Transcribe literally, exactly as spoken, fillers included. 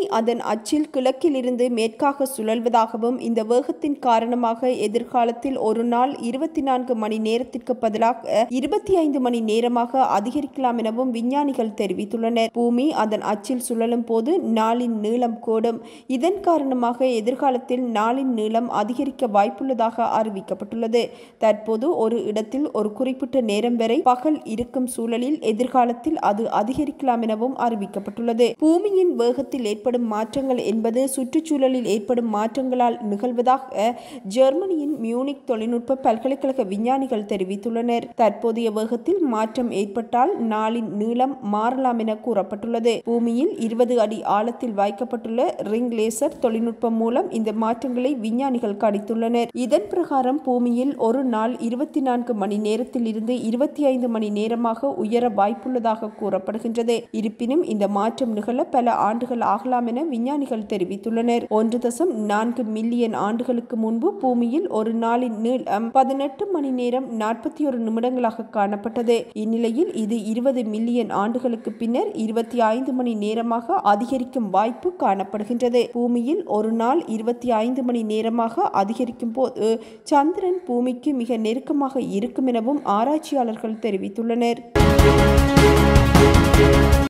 அதன் அச்சில் கிழக்கிலிருந்து மேற்காக சுழல்வதாகவும் இந்த வேகத்தின் காரணமாக எதிர்காலத்தில் ஒரு நாள் இருபத்தி நான்கு மணி நேரத்திற்கு பதிலாக இருபத்தி ஐந்து மணி நேரமாக அதிகரிக்கலாம் எனவும் விஞ்ஞானிகள் தெரிவித்துள்ளனர். பூமி அதன் அச்சில் சுழலும் போது நாளின் நீளம் கூடும். இதன் காரணமாக எதிர்காலத்தில் நாளின் நீளம் அதிகரிக்க வாய்ப்புள்ளதாக அறிவிக்கப்பட்டுள்ளது. தற்போது ஒரு இடத்தில் ஒரு குறிப்பிட்ட நேரம் வரை பகல் இருக்கும் சூழலில் எதிர்காலத்தில் அது அதிகரிக்கலாம் எனவும் அறிவிக்கப்பட்டுள்ளது. பூமியின் வேகத்தில் ஏற்படும் மாற்றங்கள் என்பது சுற்றுச்சூழலில் ஏற்படும் மாற்றங்களால் நிகழ்வதாக ஜெர்மனியின் மியூனிக் தொழில்நுட்ப பல்கலைக்கழக விஞ்ஞானிகள் தெரிவித்துள்ளனர். தற்போதைய வேகத்தில் மாற்றம் ஏற்பட்டால் நாளின் நீளம் மாறலாம் என கூறப்பட்டுள்ளது. பூமியில் இருபது அடி ஆழத்தில் வைக்கப்பட்டுள்ள ரிங் லேசர் தொழில்நுட்பம் மூலம் இந்த மாற்றங்களை விஞ்ஞானிகள் கணித்துள்ளனர். இதன் பிரகாரம் பூமியில் ஒரு நாள் இருபத்தி நான்கு மணி நேரத்தில் இருந்து இருபத்தி ஐந்து மணி நேரமாக உயர வாய்ப்புள்ளதாக கூறப்படுகின்றது. இருப்பினும் இந்த மாற்றம் நிகழ பல ஆண்டுகள் ஆகலாம் என விஞ்ஞானிகள் தெரிவித்துள்ளனர். ஒன்று தசம் நான்கு மில்லியன் ஆண்டுகளுக்கு முன்பு பூமியில் ஒரு நாளின் நீளம் பதினெட்டு மணி நேரம் நாற்பத்தி ஒரு நிமிடங்களாக காணப்பட்டது. இந்நிலையில் இது இருபது மில்லியன் ஆண்டுகளுக்கு பின்னர் இருபத்தி ஐந்து மணி நேரமாக அதிகரிக்கும் வாய்ப்பு காணப்படுகின்றது. பூமியில் ஒரு நாள் இருபத்தி ஐந்து மணி நேரமாக அதிகரிக்கும் போது சந்திரன் பூமிக்கு மிக நெருக்கமாக இருக்கும் எனவும் ஆராய்ச்சியாளர்கள் தெரிவித்துள்ளனர்.